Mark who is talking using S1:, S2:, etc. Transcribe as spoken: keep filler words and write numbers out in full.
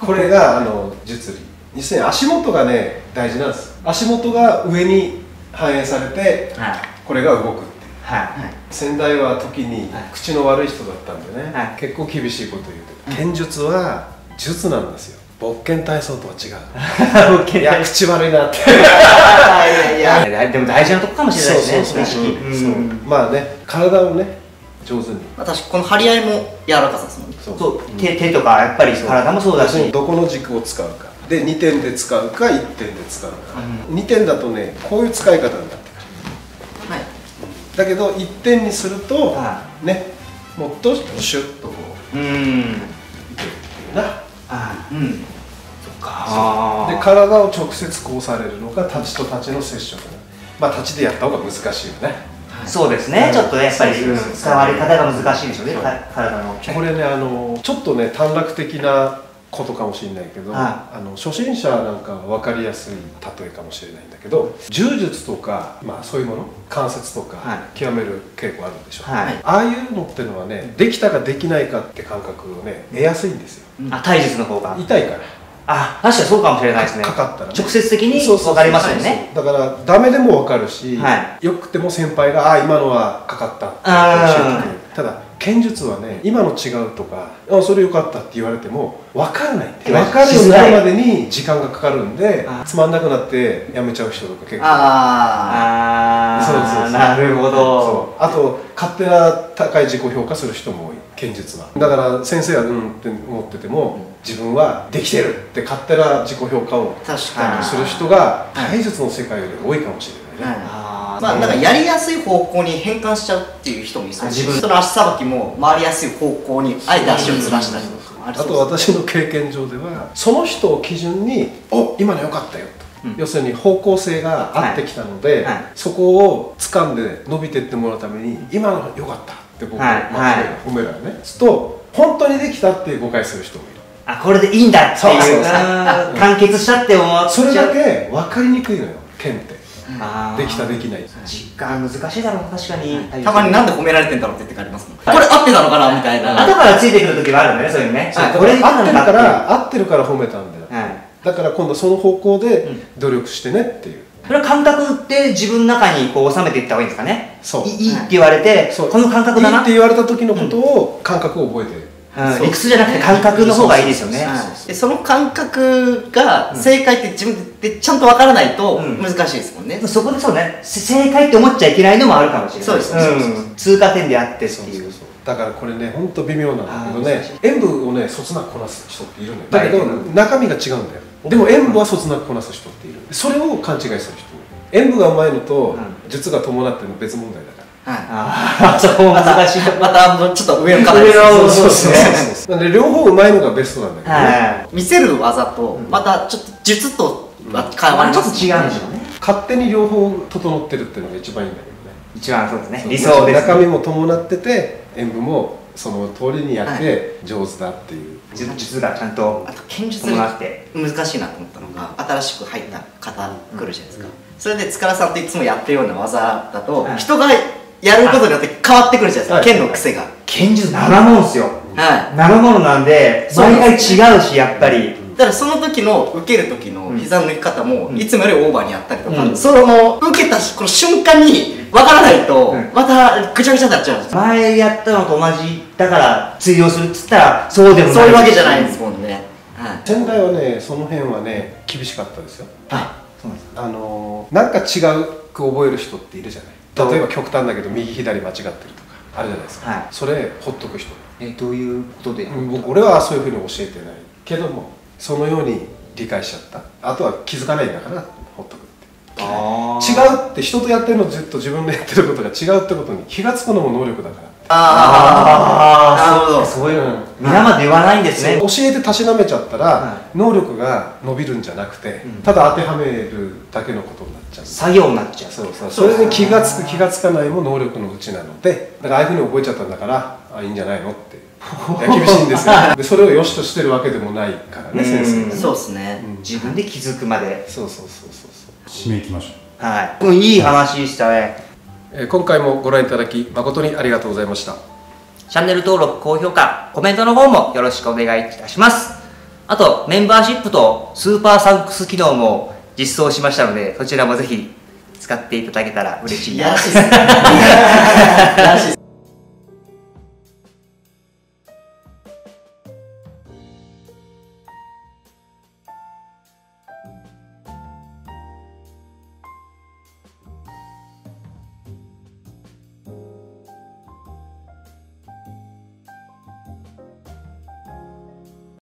S1: これがあの術理。要するに足元がね大事なんです。足元が上に反映されて、はい、これが動くっていう。はい、先代は時に口の悪い人だったんでね、はい、結構厳しいこと言うて、剣術は術なんですよ。勃拳体操とは違う。いや口悪いなって。
S2: いやいやでも大事なとこかもしれないですね。意識。
S1: まあね体をね上手に。
S3: 私この張り合いも柔らかさですもんね。
S2: そう手手とかやっぱり体もそうだし。
S1: どこの軸を使うか。でにてんで使うかいってんで使うか。にてんだとねこういう使い方になってくる。はい。だけどいってんにするとねもっとシュッとこう。うん。いけるっていうな。ああ、うん。そっか。で体を直接こうされるのが太刀と太刀の接触。まあ太刀でやった方が難しいよね。
S2: そうですね。ちょっとやっぱり伝わり方が難しいでしょうね。体の。
S1: これねあのちょっとね短絡的なことかもしれないけど、あの初心者なんかは分かりやすい例えかもしれないんだけど、柔術とかまあそういうもの関節とか極める稽古あるでしょ。ああいうのってのはねできたかできないかって感覚をね得やすいんですよ。
S2: あ、体術の方が
S1: 痛いから。
S2: あ、確かにそうかもしれないですね。かかったら直接的に分かりますよね。
S1: だからダメでも分かるし、よくても先輩があ今のはかかったって教えてくれる。ただ剣術はね今の違うとかあそれよかったって言われても分からない分かるようになるまでに時間がかかるんでつまんなくなってやめちゃう人とか結構。ああそうそうそう
S2: なるほど。
S1: あと勝手な高い自己評価する人も多い剣術は。だから先生はうんって思ってても自分はできてるって勝手な自己評価をする人が体術の世界より多いかもしれないね。
S3: まあなんかやりやすい方向に変換しちゃうっていう人もいそう。自分の足さばきも回りやすい方向にあえて足をずらしたりとか。
S1: あと私の経験上ではその人を基準に「お今の良かったよ」と、要するに方向性が合ってきたのでそこを掴んで伸びていってもらうために「今の良かった」って僕は褒めるよね。すると本当にできたって誤解する人もいる。
S2: あ、これでいいんだっていう完結したって思っちゃう。
S1: それだけ分かりにくいのよ剣って。できたできない
S2: 実感難しいだろう。確かに
S3: たまになんで褒められてんだろうって言ってありますもん。これ合ってたのかなみたいな。
S2: 後からついてくる時はあるんだね。そういうね。
S1: これ合ってるから合ってるから褒めたんだよ。だから今度その方向で努力してねっていう。
S2: それは感覚って自分の中にこう収めていった方がいいんですかね。
S1: そう
S2: いいって言われてこの感覚だな。
S1: いいって言われた時のことを感覚を覚えてる。
S2: 理屈じゃなくて感覚の方がいいですよね。
S3: でその感覚が正解って自分でちゃんとわからないと難しいですもんね。
S2: そこでそうね正解って思っちゃいけないのもあるかもしれない。そうです通過点であってっていう。
S1: だからこれね本当微妙なんだけどね演舞をねそつなくこなす人っているのよ。だけど中身が違うんだよ。でも演舞はそつなくこなす人っている。それを勘違いする人。演舞がうまいのと術が伴ってるの別問題だから。
S2: ああ、そこも難しい。
S3: またちょっと上の方です。
S1: そうですね。なんで両方うまいのがベストなんだけどね。
S3: 見せる技とまたちょっと術とは変わります。
S2: ちょっと違うんでしょうね。
S1: 勝手に両方整ってるっていうのが一番いいんだけどね。
S2: 一番そうですね。理想です。
S1: 中身も伴ってて演舞もその通りにやって上手だっていう。
S2: 術がちゃんと。
S3: あと剣術って難しいなと思ったのが新しく入った方来るじゃないですか。それで塚田さんっていつもやってるような技だと人がやることによって変わってくるじゃないですか、剣の癖が。
S2: 剣術ななもんですよ。ななものなんで毎回違うしやっぱり。
S3: だからその時の受ける時の膝の抜き方もいつもよりオーバーにやったりとか、その受けたこの瞬間に分からないとまたぐちゃぐちゃになっちゃうんです。
S2: 前やったのと同じだから通用するっつったらそうでもない。
S3: そういうわけじゃないですもんね。
S1: 先代はねその辺はね厳しかったですよ。あのなんか違うく覚える人っているじゃない。例えば極端だけど右左間違ってるとかあるじゃないですか、はい、それほっとく人。
S2: えどういうことで？
S1: 僕俺はそういうふうに教えてないけどもそのように理解しちゃった。あとは気づかないんだからほっとくって。あ違うって人とやってるのずっと自分でやってることが違うってことに気が付くのも能力だから。
S2: ああなるほど。そういうの皆まで言わないんですね。
S1: 教えてたしなめちゃったら能力が伸びるんじゃなくてただ当てはめるだけのことになっちゃう。
S2: 作業になっちゃう。
S1: そうそう。それで気が付く気が付かないも能力のうちなので、だからああいうふうに覚えちゃったんだからあいいんじゃないのって厳しいんですよ。でそれを良しとしてるわけでもないからね先生。
S3: そうですね。
S2: 自分で気づくまで。
S1: そうそうそうそうそう。
S4: 締めいきましょ
S2: う。はい。いい話でしたね。
S1: 今回もご覧いただき誠にありがとうございました。
S2: チャンネル登録、高評価、コメントの方もよろしくお願いいたします。 あとメンバーシップとスーパーサンクス機能も実装しましたので、そちらもぜひ使っていただけたら嬉しいな。
S3: いやらしいですね。いやらしいです。